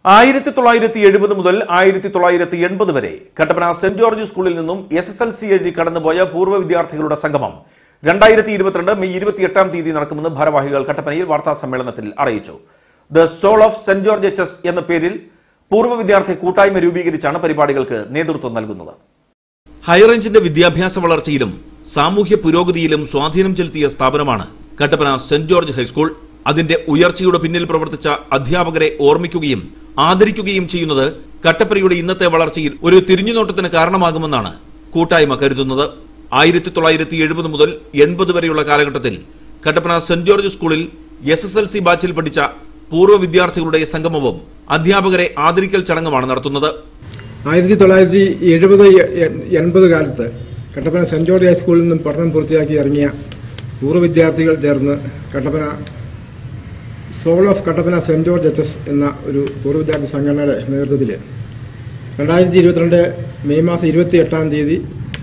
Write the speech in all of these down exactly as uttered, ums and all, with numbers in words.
ആയിരത്തി തൊള്ളായിരത്തി എഴുപത് മുതൽ ആയിരത്തി തൊള്ളായിരത്തി എൺപത് വരെ കട്ടപ്പന സെന്റ് ജോർജ് സ്കൂളിൽ നിന്നും എസ് എസ് എൽ സി എഴുതി കടന്നുപോയ പൂർവ്വ വിദ്യാർത്ഥികളുടെ സംഗമം രണ്ടായിരത്തി ഇരുപത്തിരണ്ട് മെയ് ഇരുപത്തിയെട്ടാം തീയതി നടക്കുമെന്ന് ഭാരവാഹികൾ കട്ടപ്പനയിൽ വാർത്താ സമ്മേളനത്തിൽ അറിയിച്ചു. The soul of Saint George H S എന്ന പേരിൽ പൂർവ്വ വിദ്യാർത്ഥി കൂട്ടായ്മ രൂപീകരിച്ചാണ് പരിപാടികൾക്ക് നേതൃത്വം നൽകുന്നത്. ഹൈറേഞ്ചിന്റെ വിദ്യാഭ്യാസ വളർച്ചയിലും സാമൂഹ്യ പുരോഗതിയിലും സ്വാധീനം ചെലുത്തിയ സ്ഥാപനമാണ് കട്ടപ്പന സെന്റ് ജോർജ് ഹൈസ്കൂൾ. അതിന്റെ ഉയർച്ചയുടെ പിന്നിൽ പ്രവർത്തിച്ച അധ്യാപകരെ ഓർമ്മിക്കുകയും ആദരിക്കുകയും ചെയ്യുന്നത് കട്ടപ്പനയുടെ ഇന്നത്തെ വളർച്ചയിൽ ഒരു തിരിഞ്ഞുനോട്ടത്തിന് കാരണമാകുമെന്നാണ് കൂട്ടായ്മ കരുതുന്നത്. ആയിരത്തി തൊള്ളായിരത്തി എഴുപത് മുതൽ എൺപത് വരെയുള്ള കാലഘട്ടത്തിൽ കട്ടപ്പന സെന്റ് ജോർജ് സ്കൂളിൽ എസ് എസ് എൽ സി ബാച്ചിൽ പഠിച്ച പൂർവ്വ വിദ്യാർത്ഥികളുടെ സംഗമവും അധ്യാപകരെ ആദരിക്കൽ ചടങ്ങുമാണ് നടത്തുന്നത്. ആയിരത്തി തൊള്ളായിരത്തി എഴുപത് എൺപത് കാലത്ത് കട്ടപ്പന സെന്റ് ജോർജ് ഹൈസ്കൂളിൽ നിന്നും പഠനം പൂർത്തിയാക്കി ഇറങ്ങിയ പൂർവ്വ വിദ്യാർത്ഥികൾ ചേർന്ന് Kattappana soul of Kattappana Saint George H S എന്ന ഒരു പൂർവ്വ വിദ്യാർത്ഥി സംഘടനയുടെ നേതൃത്വത്തിൽ രണ്ടായിരത്തി ഇരുപത്തിരണ്ട് മെയ് മാസം ഇരുപത്തി എട്ടാം തീയതി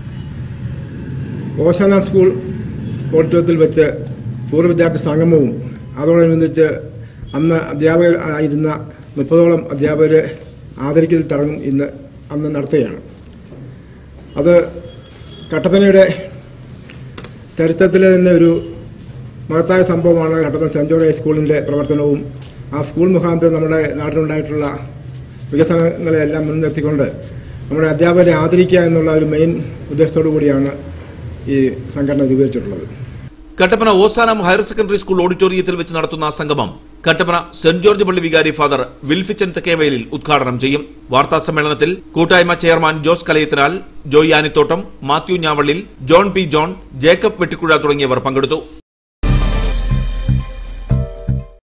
ഓശാന സ്കൂൾ ഓഡിറ്റോറിയത്തിൽ വെച്ച് പൂർവ്വ വിദ്യാർത്ഥി സംഗമവും അതോടനുബന്ധിച്ച് അന്ന് അധ്യാപകരായിരുന്ന മുപ്പതോളം അധ്യാപകരെ ആദരിക്കൽ ചടങ്ങും ഇന്ന് അന്ന് നടത്തുകയാണ്. അത് കട്ടപ്പനയുടെ ചരിത്രത്തിലെ തന്നെ ഒരു മഹത്തായ സംഭവമാണ്. കട്ടപ്പന സെന്റ് ജോർജ് ഹൈസ്കൂളിൻ്റെ പ്രവർത്തനവും ആ സ്കൂൾ മുഖാന്തരം നമ്മുടെ നാട്ടിലുണ്ടായിട്ടുള്ള വികസനങ്ങളെല്ലാം മുൻനിർത്തിക്കൊണ്ട് നമ്മുടെ അധ്യാപകരെ ആദരിക്കുക എന്നുള്ള ഒരു മെയിൻ ഉദ്ദേശത്തോടു കൂടിയാണ് ഈ സംഘടന രൂപീകരിച്ചിട്ടുള്ളത്. Kattappana Ozanam higher secondary school ഓഡിറ്റോറിയത്തിൽ വെച്ച് നടത്തുന്ന സംഗമം കട്ടപ്പന സെന്റ് ജോർജ് പള്ളി വികാരി ഫാദർ വിൽഫിച്ചൻ തെക്കേവയലിൽ ഉദ്ഘാടനം ചെയ്യും. വാർത്താ സമ്മേളനത്തിൽ കൂട്ടായ്മ chairman Jose Kalayathinal, Joy Anithottam, Mathew Njavallil, John P John, Jacob Vettikuzha തുടങ്ങിയവർ പങ്കെടുത്തു.